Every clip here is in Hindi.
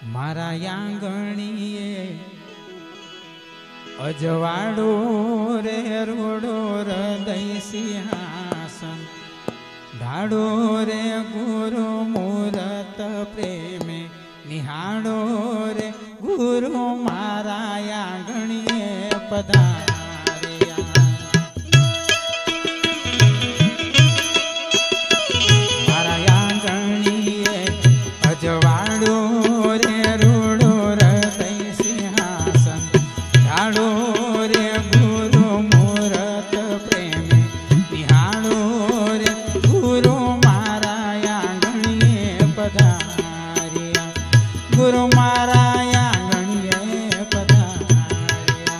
मारा आंगणीए अजवाड़ो रे रोड़ो हृदय सिंहासन ढाड़ो रे गुरु मूरत प्रेमे निहाड़ो रे गुरु मारा आंगणीए पधार्या। मारा आंगणीए अजवाड़ो रे रोड़ो हृदय सिंहासन ढाड़ो रे गुरु मूरत प्रेमे निहाड़ो रे गुरु मारा आंगणीए पधार्या। गुरु मारा आंगणीए पधार्या।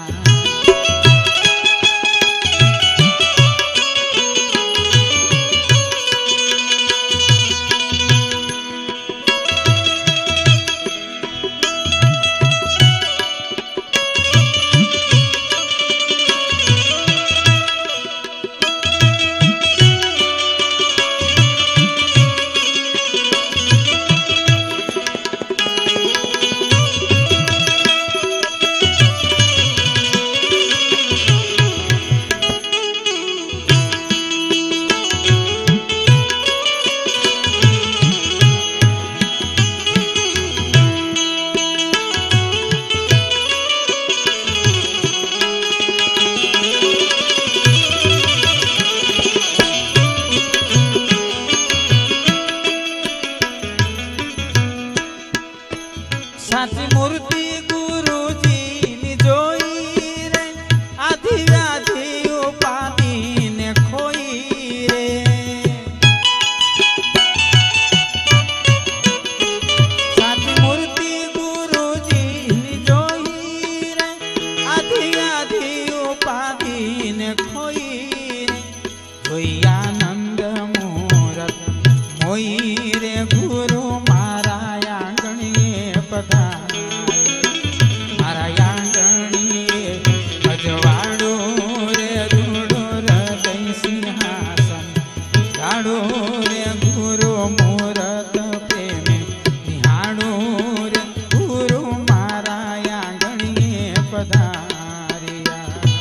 साची मूर्ति गुरुजी नी जोई रे आधी आधी उपाधि ने खोई रे। साची मूर्ति गुरुजी नी जोई रे आधी आधी उपाधि ने खोई रे। जोई आनंद मूरत मोई रे गुरु मारा आंगणीए पधार्या। मारा आंगणीए अजवाड़ो रे रूड़ो हृदय सिंहासन ढाड़ो रे गुरु मूरत प्रेमे निहाड़ो रे गुरु मारा आंगणीए पधार्या।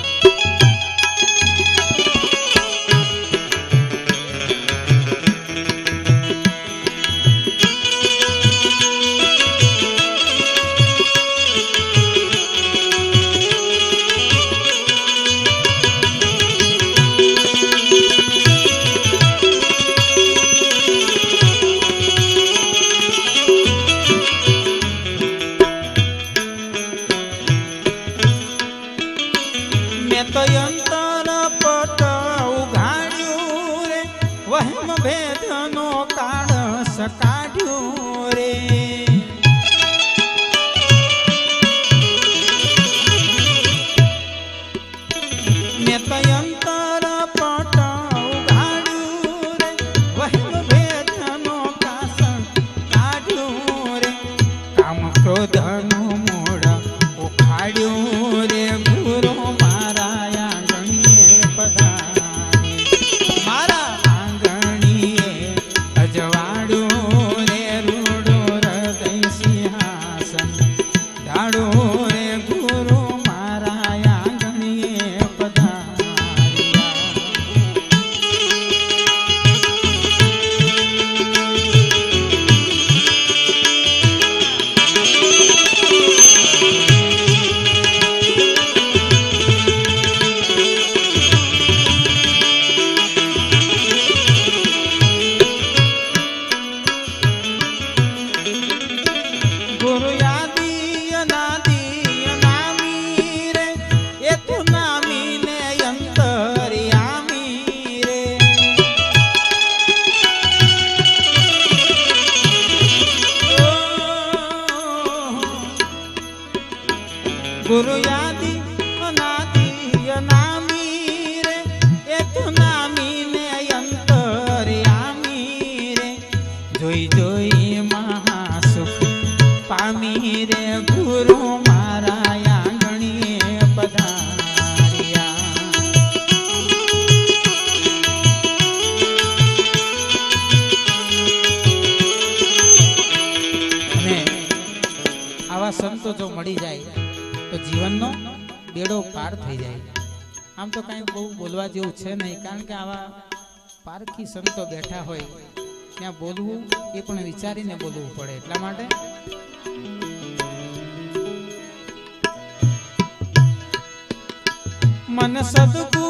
मैं तो अंतर पट उघाड्यो रे वहम भेदनो काळस काढ्यो रे। मैं तो अंतर पट उघाड्यो रे वहम भेदनो कास काढ्यो रे। काम क्रोधनो मूळ उखाड्यो रे गुरु मारा आंगणीए पधार्या। मारा आंगणीए अजवाड़ो रे रूड़ो हृदय सिंहासन ढाड़ो रे गुरु मारा आंगणीए पधार्या। गुरु आदि अनादि अनामी रे ये तू नामी ने अंतर्यामी रे। गुरु आदि अनादि अनामी रे ये तू नामी ने अंतर्यामी रे। जोई जोई महासुख पामी रे गुरु मारा आंगणीए पधार्या। આવા સંતો જો મળી જાય તો જીવનનો બેડો પાર થઈ જાય। આમ તો કાંઈ બહુ બોલવા જેવું છે નહીં, કારણ કે આવા પારખી સંતો બેઠા હોય ત્યાં બોલવું એ પણ વિચારીને બોલવું પડે। એટલા માટે मन सदगुरु